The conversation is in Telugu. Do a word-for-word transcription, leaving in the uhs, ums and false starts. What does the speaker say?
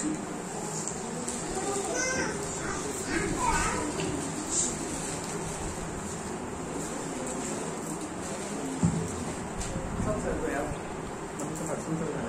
上次怎么样？能怎么出这个？